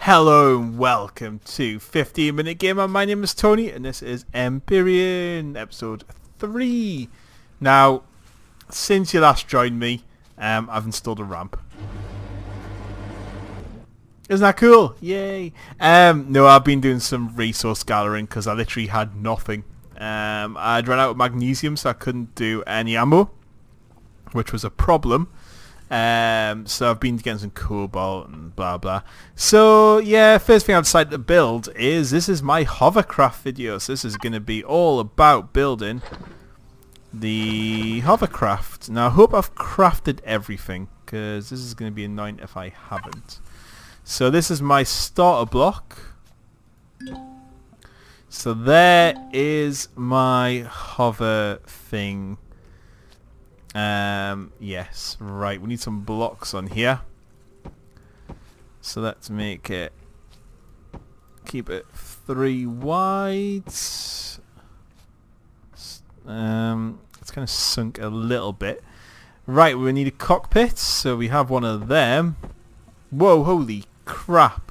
Hello and welcome to 15-Minute Gamer. My name is Tony and this is Empyrion episode 3. Now, since you last joined me, I've installed a ramp. Isn't that cool? Yay! No, I've been doing some resource gathering because I literally had nothing. I'd run out of magnesium, so I couldn't do any ammo, which was a problem. So I've been getting some cobalt and blah blah. So yeah, first thing I've decided to build is this is my hovercraft video. So this is going to be all about building the hovercraft. Now I hope I've crafted everything because this is going to be annoying if I haven't. So this is my starter block. So there is my hover thing. Yes, right, we need some blocks on here. So let's make it, keep it 3 wide. It's kind of sunk a little bit. Right, we need a cockpit, so we have one of them. Whoa, holy crap.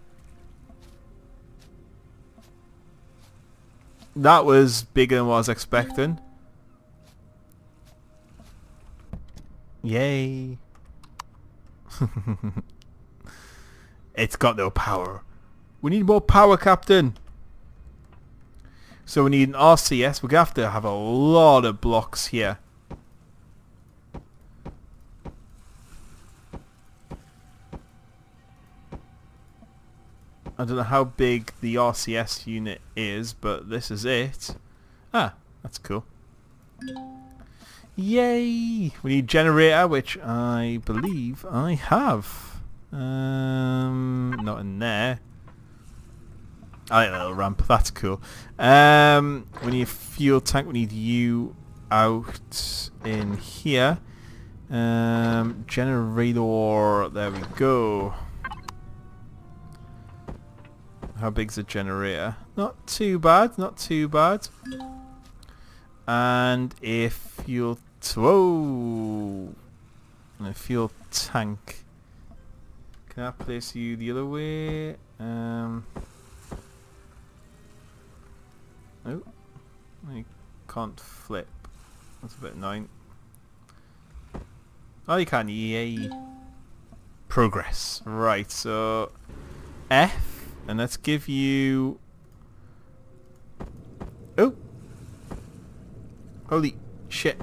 That was bigger than what I was expecting. Yay. It's got no power. We need more power, Captain. So we need an RCS. We're going to have a lot of blocks here. I don't know how big the RCS unit is, but this is it. Ah, that's cool. Yay! We need generator, which I believe I have. Not in there. I like that little ramp. That's cool. We need a fuel tank. We need you out in here. Generator. There we go. How big's the generator? Not too bad. Not too bad. And a fuel and a fuel tank. Can I place you the other way? Oh, I can't flip. That's a bit annoying. Oh, you can. Yay! Progress. Right. So F, and let's give you. Oh. Holy shit.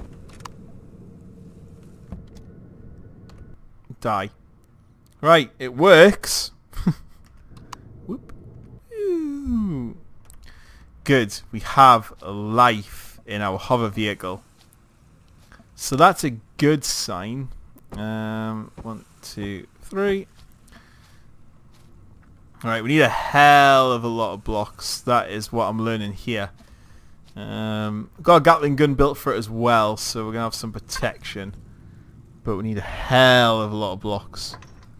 Die. Right, it works. Whoop. Ooh. Good. We have life in our hover vehicle. So that's a good sign. 1, 2, 3. Alright, we need a hell of a lot of blocks. That is what I'm learning here. Got a Gatling gun built for it as well, so we're gonna have some protection, but we need a hell of a lot of blocks.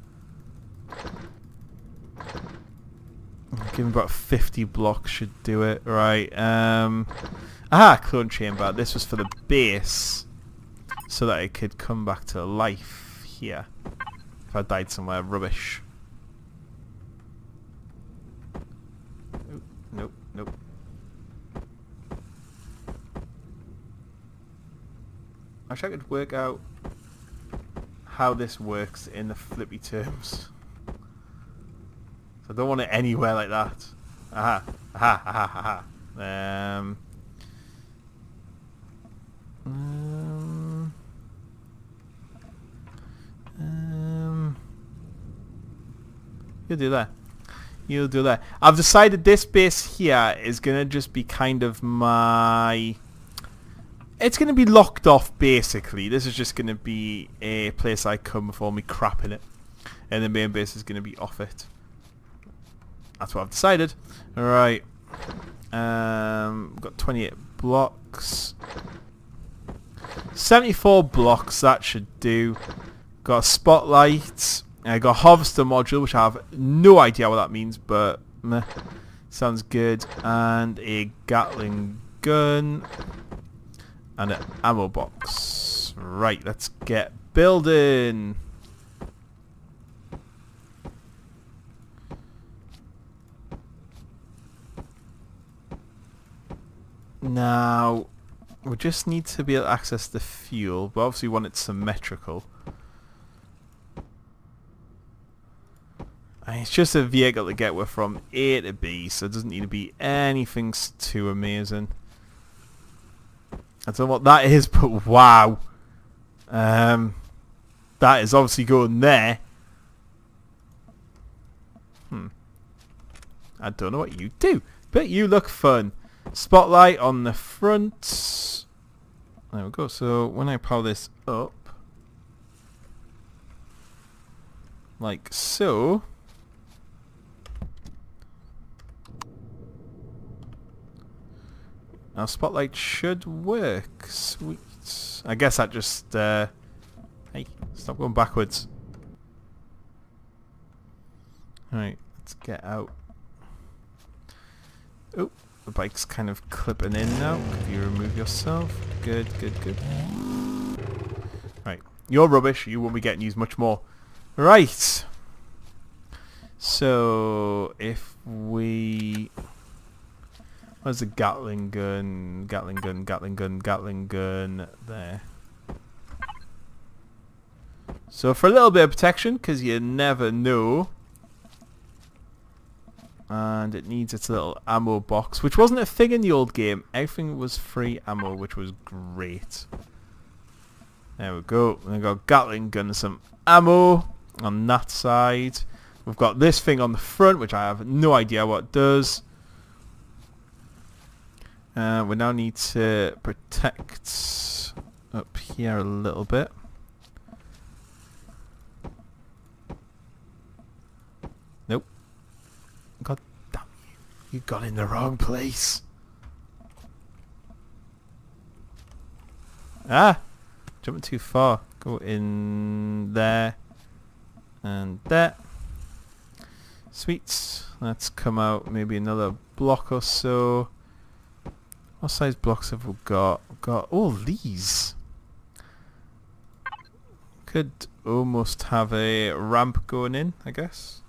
Give me about 50 blocks should do it. Right. Clone chamber. This was for the base, so that it could come back to life here if I died somewhere rubbish. Nope. Nope. I wish I could work out how this works in the flippy terms. So I don't want it anywhere like that. Aha. Aha. Aha. Aha. You'll do that. You'll do that. I've decided this base here is going to just be kind of my... It's going to be locked off, basically. This is just going to be a place I come with all my crap in it. And the main base is going to be off it. That's what I've decided. Alright. We've got 28 blocks. 74 blocks, that should do. Got a spotlight. I got a harvester module, which I have no idea what that means, but meh. Sounds good. And a Gatling gun. And an ammo box. Right, let's get building. Now, we just need to be able to access the fuel, but obviously we want it symmetrical. And it's just a vehicle to get from A to B, so it doesn't need to be anything too amazing. I don't know what that is, but wow. That is obviously going there. I don't know what you do, but you look fun. Spotlight on the front. There we go. So when I power this up, like so, our spotlight should work. Sweet. I guess that just hey, stop going backwards. Alright, let's get out. Oh, the bike's kind of clipping in now. If you remove yourself. Good, good, good. Right, you're rubbish. You won't be getting used much more. Right. So, if we... Where's the Gatling gun? Gatling gun, Gatling gun, Gatling gun. There. So for a little bit of protection, because you never know. And it needs its little ammo box, which wasn't a thing in the old game. Everything was free ammo, which was great. There we go. We've got Gatling gun and some ammo on that side. We've got this thing on the front, which I have no idea what it does. We now need to protect up here a little bit. Nope. God damn you. You got in the wrong place. Ah! Jumping too far. Go in there. And there. Sweet. Let's come out maybe another block or so. What size blocks have we got? We've got all these. Could almost have a ramp going in, I guess.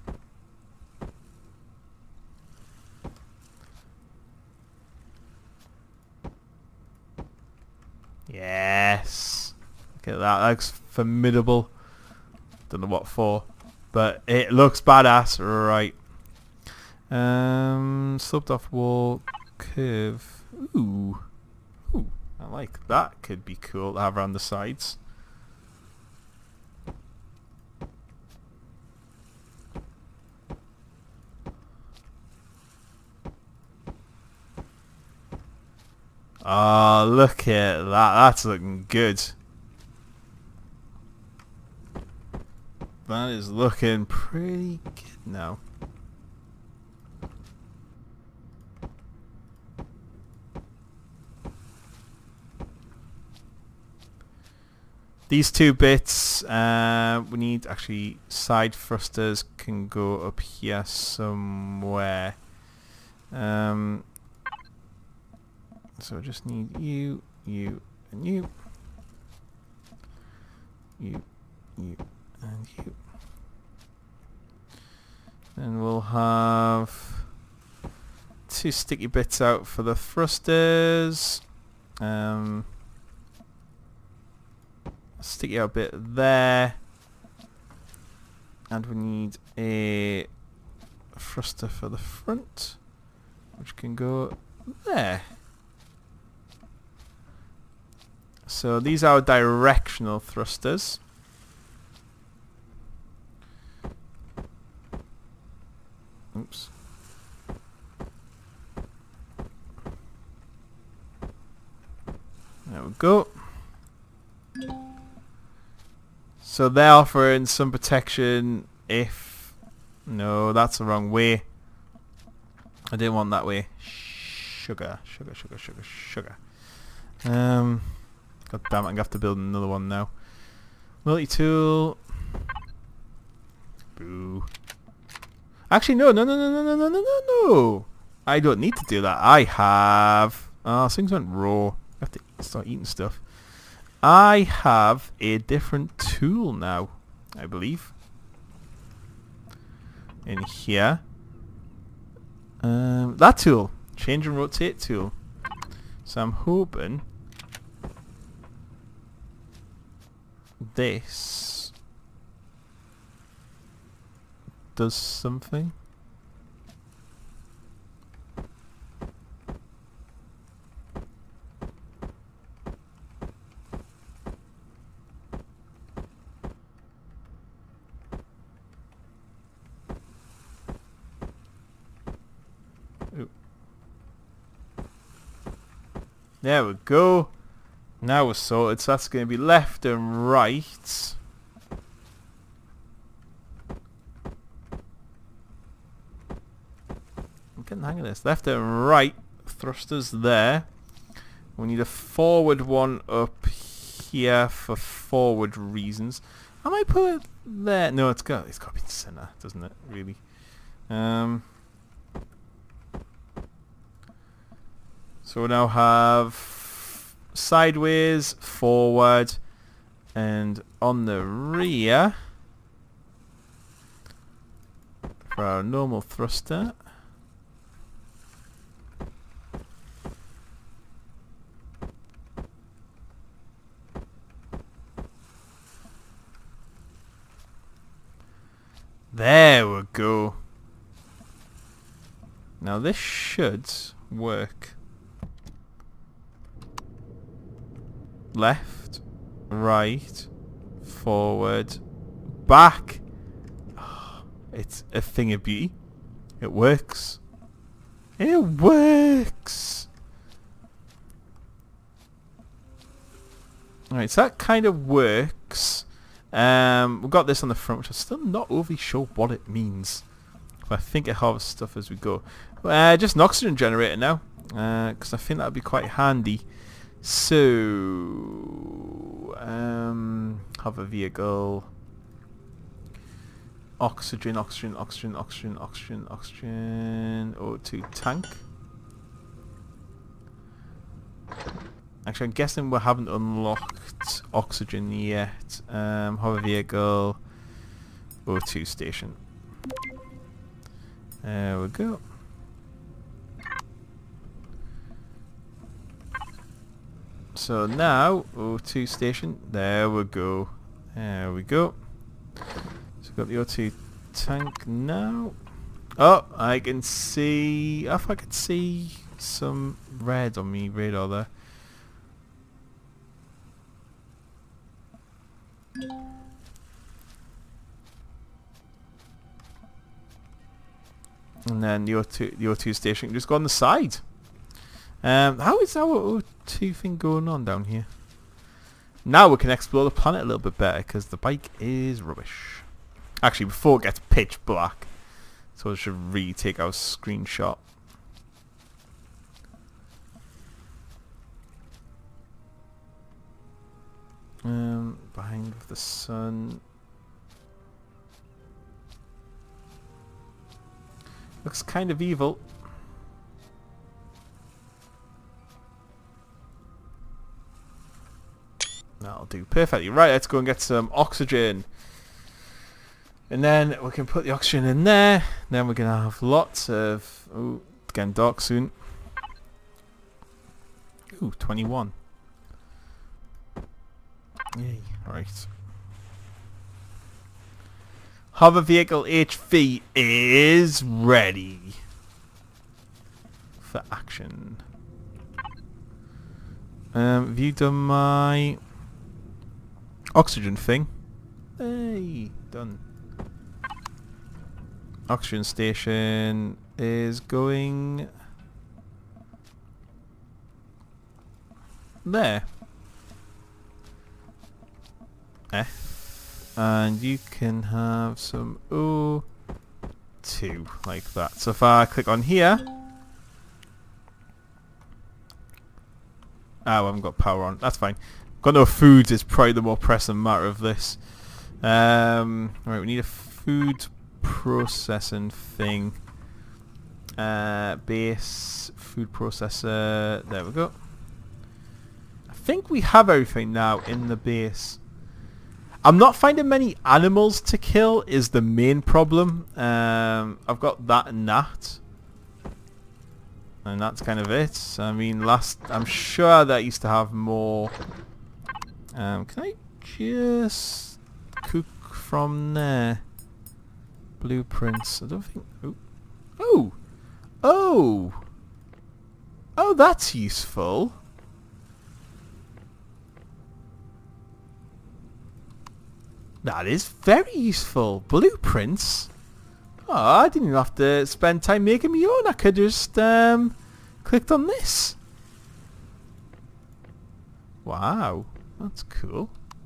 Yes. Look at that. That looks formidable. Don't know what for, but it looks badass. Right. Sloped off wall. Curve. Ooh. Ooh. I like that. Could be cool to have around the sides. Oh, look at that. That's looking good. That is looking pretty good now. These two bits, we need actually side thrusters can go up here somewhere. So I just need you, you, and you. You, and you. And we'll have two sticky bits out for the thrusters. Sticky out a bit there. And we need a thruster for the front, which can go there. So these are directional thrusters. Oops. There we go. So they're offering some protection if... No, that's the wrong way. I didn't want that way. Sugar, sugar, sugar, sugar, sugar. God damn it, I'm going to have to build another one now. Multi-tool. Boo. Actually, no, no, no, no, no, no, no, no, no, no. I don't need to do that. I have... Oh, things went raw. I have to start eating stuff. I have a different tool now, I believe. In here. That tool. Change and rotate tool. So I'm hoping this does something. There we go. Now we're sorted. So that's going to be left and right. I'm getting the hang of this. Left and right thrusters there. We need a forward one up here for forward reasons. I might put it there. No, it's got to be in the center, doesn't it? Really. So we now have sideways, forward, and on the rear for our normal thruster. There we go. Now this should work. Left, right, forward, back. Oh, it's a thing of beauty. It works. It works. Alright, so that kind of works. We've got this on the front, which I'm still not overly sure what it means. But I think it harvests stuff as we go. Just an oxygen generator now, because I think that would be quite handy. So, hover vehicle, oxygen, O2 tank. Actually, I'm guessing we haven't unlocked oxygen yet. Hover vehicle, O2 station. There we go. So now, O2 station, there we go. There we go. So we've got the O2 tank now. Oh, I can see, if I could see some red on me radar there. And then the O2 station can just go on the side. How is our O2 thing going on down here? Now we can explore the planet a little bit better because the bike is rubbish. Actually, before it gets pitch black. So I should retake our screenshot. Behind the sun. Looks kind of evil. That'll do perfectly. Right, let's go and get some oxygen. And then we can put the oxygen in there. Then we're going to have lots of... Oh, it's getting dark soon. Ooh, 21. Yay, right. Hover vehicle HV is ready for action. Have you done my oxygen thing? Hey, done. Oxygen station is going there. And you can have some O2 like that. So if I click on here, I haven't got power on. That's fine. Got no food is probably the more pressing matter of this. Right, we need a food processing thing. Base food processor. There we go. I think we have everything now in the base. I'm not finding many animals to kill is the main problem. I've got that and that. And that's kind of it. I mean, I'm sure that used to have more. Can I just cook from there? Blueprints. I don't think. Oh, oh, oh, oh! That's useful. That is very useful. Blueprints. Oh, I didn't even have to spend time making my own. I could just clicked on this. Wow, that's cool.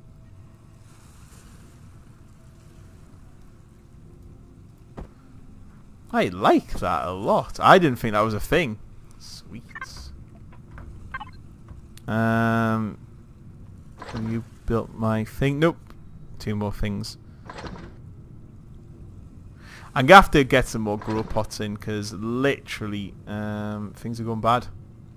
I like that a lot. I didn't think that was a thing. Sweet. Have you built my thing? Nope. 2 more things. I'm gonna have to get some more grow pots in because literally things are going bad.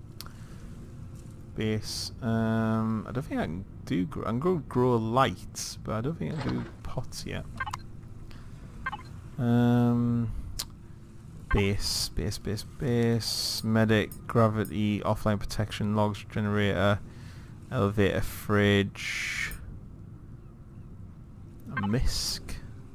Base. I don't think I can do. I can grow lights, but I don't think I can do pots yet. Base. Medic, gravity, offline protection, logs, generator, elevator, fridge, a misc.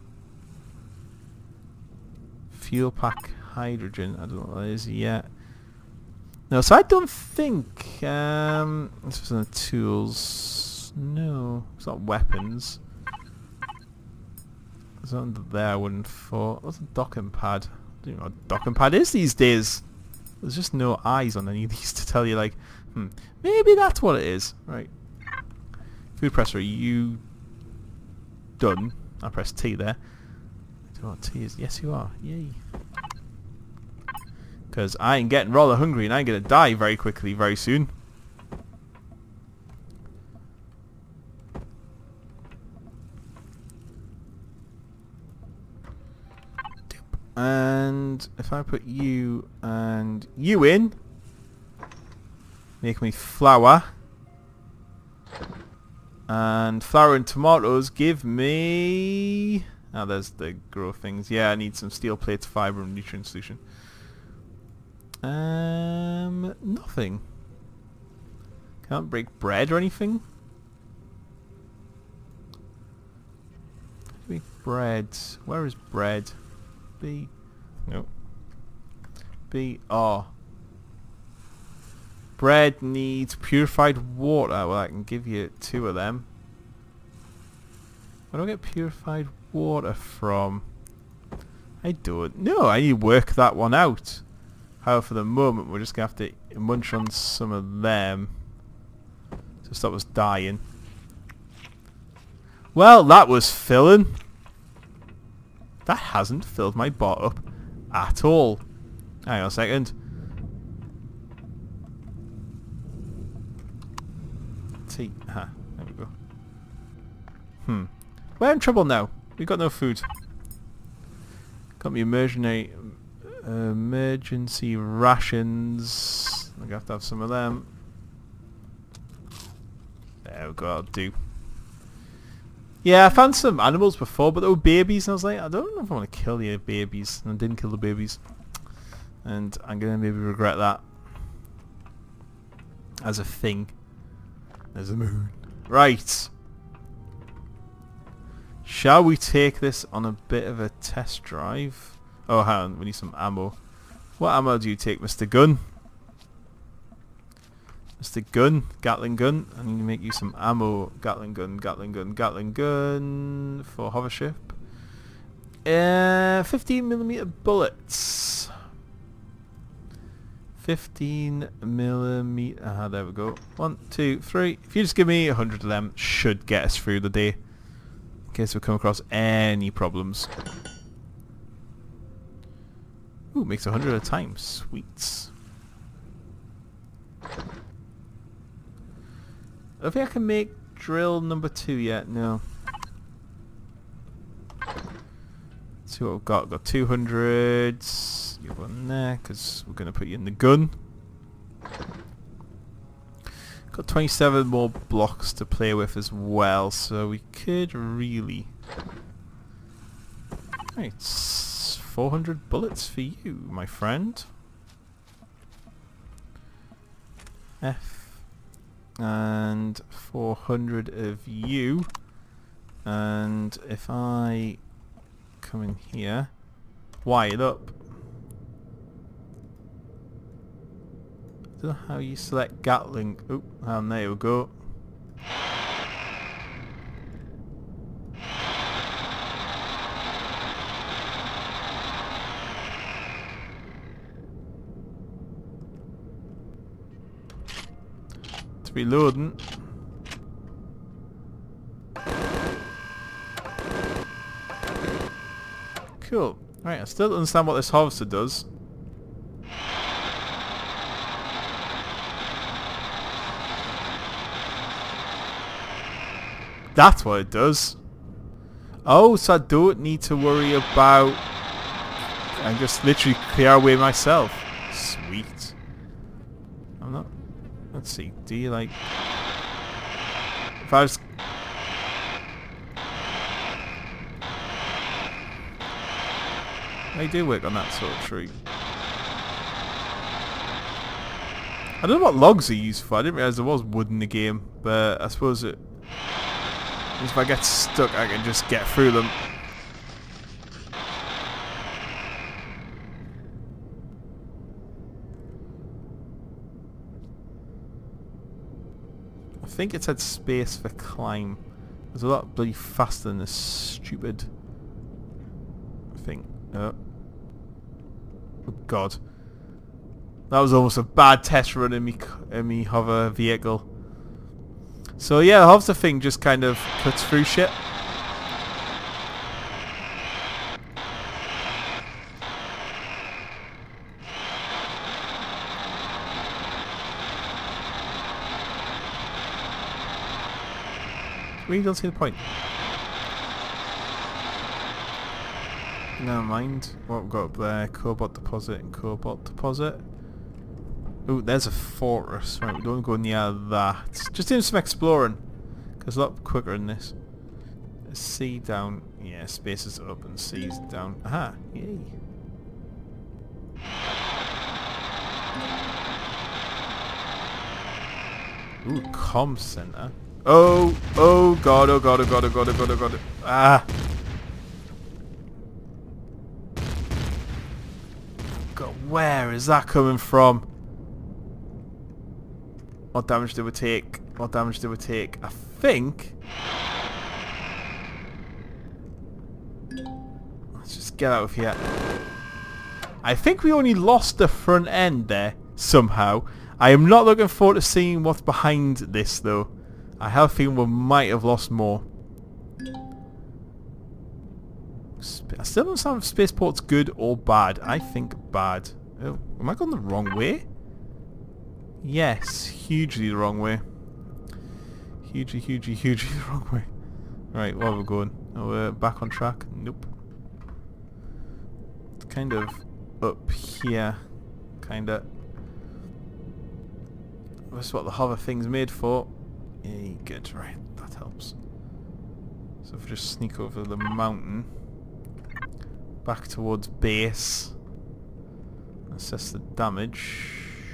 Fuel pack, hydrogen. I don't know what that is yet. No, so I don't think this was in the tools. No, it's not weapons. There's nothing there I wouldn't thought. What's a docking pad? I don't know what a docking pad is these days. There's just no eyes on any of these to tell you like, maybe that's what it is. Right. Food presser, are you done? I press T there. I don't know what T is. Yes, you are. Yay. Because I ain't getting rather hungry and I'm going to die very quickly, very soon. And if I put you and you in, make me flour. And flour and tomatoes give me... Oh, there's the grow things. Yeah, I need some steel plates, fiber, and nutrient solution. Nothing. Can't break bread or anything. Break bread. Where is bread? B. No. B. R. Bread needs purified water. Well, I can give you 2 of them. Where do I get purified water from? I don't know. I need to work that one out. However, for the moment, we're just going to have to munch on some of them to stop us dying. Well, that was filling. That hasn't filled my bot up at all. Hang on a second. T. Aha, there we go. We're in trouble now. We've got no food. Got me emergency rations. I'm gonna have to have some of them. There we go, that'll do. Yeah, I found some animals before, but they were babies, and I was like, I don't know if I want to kill the babies, and I didn't kill the babies. And I'm gonna maybe regret that. As a thing. There's a moon. Right. Shall we take this on a bit of a test drive? Oh, hang on, we need some ammo. What ammo do you take, Mr. Gun? Mr. Gun, Gatling gun. I need to make you some ammo. Gatling gun for hover ship. 15mm bullets. 15mm. Ah, there we go. 1, 2, 3. If you just give me 100 of them, should get us through the day. In case we come across any problems. Ooh, makes 100 at a time. Sweet. I don't think I can make drill number 2 yet. No. Let's see what we've got. We've got 200. You have one there because we're going to put you in the gun. Got 27 more blocks to play with as well, so we could really... Right, 400 bullets for you, my friend. F. And 400 of you. And if I come in here, wire it up. I don't know how you select Gatling. Oh, and there we go. It's reloading. Cool. Right, I still don't understand what this harvester does. That's what it does. Oh, so I don't need to worry about... I can just literally clear away myself. Sweet. I'm not... Let's see. Do you like... If I was... They do work on that sort of tree. I don't know what logs are used for. I didn't realise there was wood in the game, but I suppose it... If I get stuck, I can just get through them. I think it said space for climb. There's a lot bloody faster than this stupid thing. Oh god. That was almost a bad test run in me hover vehicle. So yeah, the harvester thing just kind of cuts through shit. Really don't see the point. Never mind. What we've got up there, cobalt deposit and cobalt deposit. Ooh, there's a fortress. Right, we don't go near that. Just doing some exploring. Because a lot quicker than this. C down. Yeah, space is up and C's down. Aha, yay. Ooh, comm center. Oh, oh god, oh god, oh god, oh god, oh god, oh god. Ah. God, where is that coming from? What damage did we take? What damage did we take? I think... Let's just get out of here. I think we only lost the front end there, somehow. I am not looking forward to seeing what's behind this, though. I have a feeling we might have lost more. I still don't understand if spaceport's good or bad. I think bad. Oh, am I going the wrong way? Yes, hugely the wrong way. Hugely the wrong way. Right, where are we going? Oh, we're back on track? Nope. It's kind of up here. Kinda. That's what the hover thing's made for. Yay, good, right, that helps. So if we just sneak over the mountain. Back towards base. Assess the damage.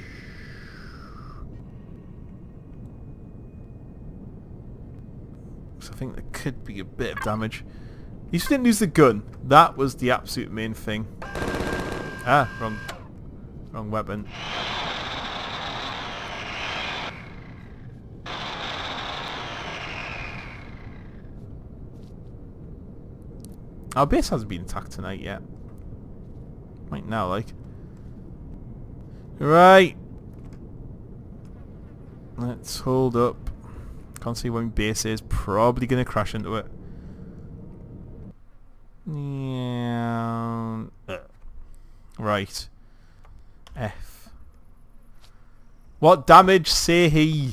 So I think there could be a bit of damage. At least we didn't lose the gun. That was the absolute main thing. Ah, wrong weapon. Our base hasn't been attacked tonight yet. Right now, like. Right. Let's hold up. Can't see where my base is. Probably going to crash into it. Yeah. Right. F. What damage, say he?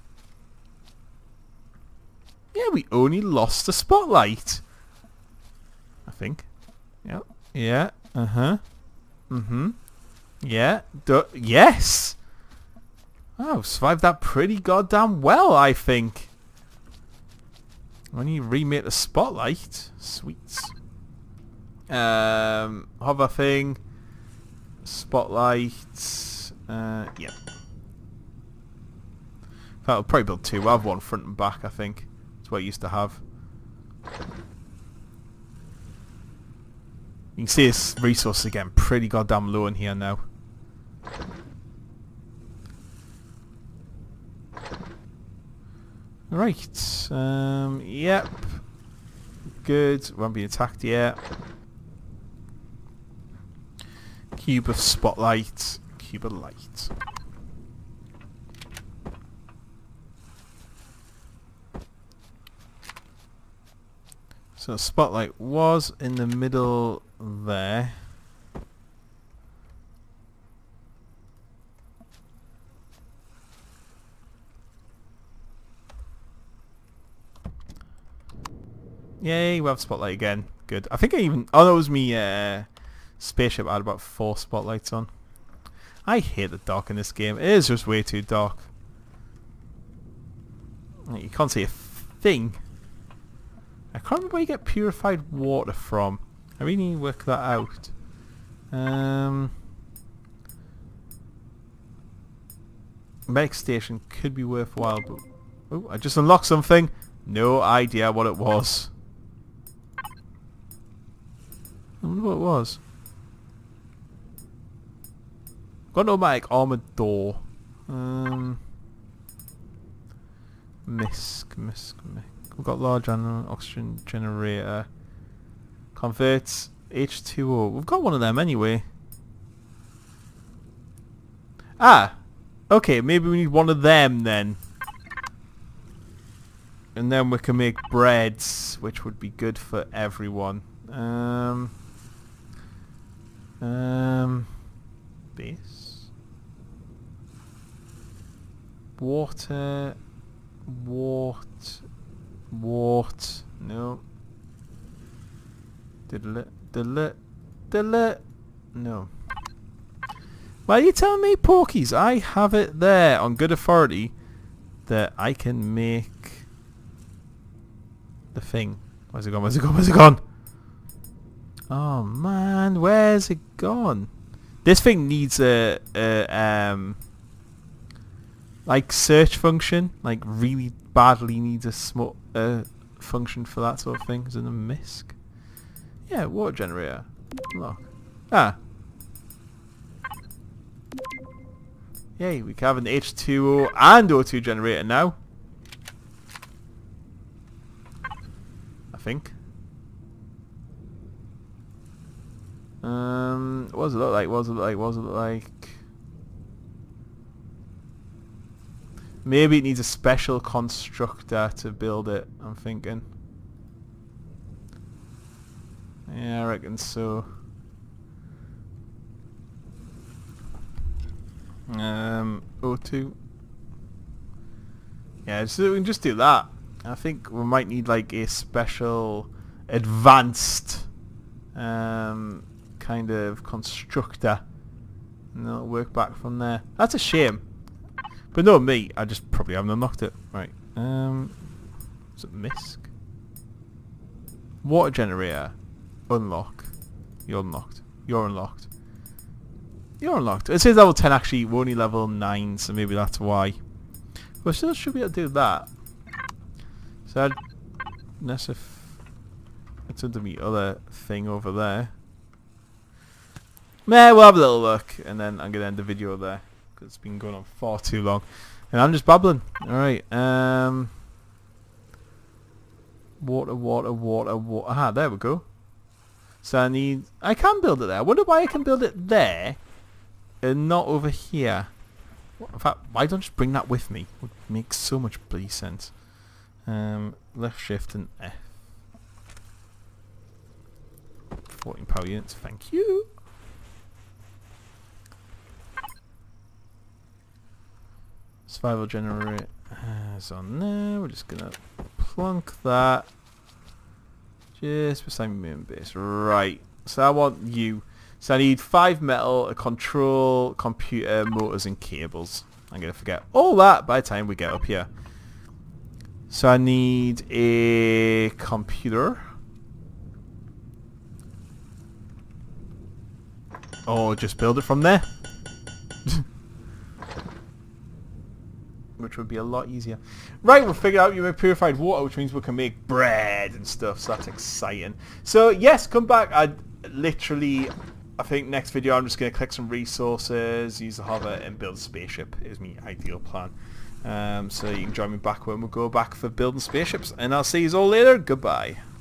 Yeah, we only lost the spotlight. I think. Yeah. Yeah. Uh-huh. Mm-hmm. Yeah. Yes! Oh, survived that pretty goddamn well, I think. When you remake the spotlight. Sweet. Hover thing. Spotlight. Yeah. I'll probably build two. We'll have one front and back, I think. That's what I used to have. You can see this resource again, pretty goddamn low in here now. Right, yep. Good, won't be attacked yet. Cube of spotlight, cube of light. So spotlight was in the middle there. Yay, we have spotlight again. Good. I think I even... Oh, that was me spaceship. I had about 4 spotlights on. I hate the dark in this game. It is just way too dark. You can't see a thing. I can't remember where you get purified water from. I really need to work that out. Medic station could be worthwhile, but... Oh, I just unlocked something. No idea what it was. I wonder what it was. Got an automatic armored door. Misc. We've got large animal oxygen generator. Converts H2O. We've got one of them anyway. Ah! Okay, maybe we need one of them then. And then we can make breads, which would be good for everyone. Base. Water. No. No. Why are you telling me, Porkies? I have it there on good authority that I can make the thing. Where's it gone? Where's it gone? Where's it gone? Oh man, where's it gone? This thing needs a like search function, like really badly needs a small function for that sort of thing. Is it a misc? Yeah, water generator. Look. Ah. Yay, we can have an H2O and O2 generator now. I think. What does it look like? What does it look like? What does it look like? Maybe it needs a special constructor to build it, I'm thinking. Yeah, I reckon so. O2. Yeah, so we can just do that. I think we might need like a special advanced kind of constructor, and it'll work back from there. That's a shame. But no, me. I just probably haven't unlocked it. Right. Is it misc? Water generator. Unlock. You're unlocked. You're unlocked. You're unlocked. It says level 10 actually. We're only level 9, so maybe that's why. But still should be able to do that. So unless if it's under the other thing over there. Meh, we'll have a little look, and then I'm gonna end the video there because it's been going on far too long, and I'm just babbling. All right. Water. Aha, there we go. So I can build it there. I wonder why I can build it there and not over here. In fact, why don't I just bring that with me? It would make so much bloody sense. Left shift and F. 14 power units, thank you. Survival generator is on there. We're just gonna plunk that just beside my main base. Right. So I want you. So I need 5 metal, a control, computer, motors, and cables. I'm gonna forget all that by the time we get up here. So I need a computer. Or just build it from there. Which which would be a lot easier. Right, we've figured out you make purified water, which means we can make bread and stuff, so that's exciting. So yes, come back. I think next video I'm just going to collect some resources, use the hover, and build a spaceship is my ideal plan. So you can join me back when we go back for building spaceships, and I'll see you all later. Goodbye.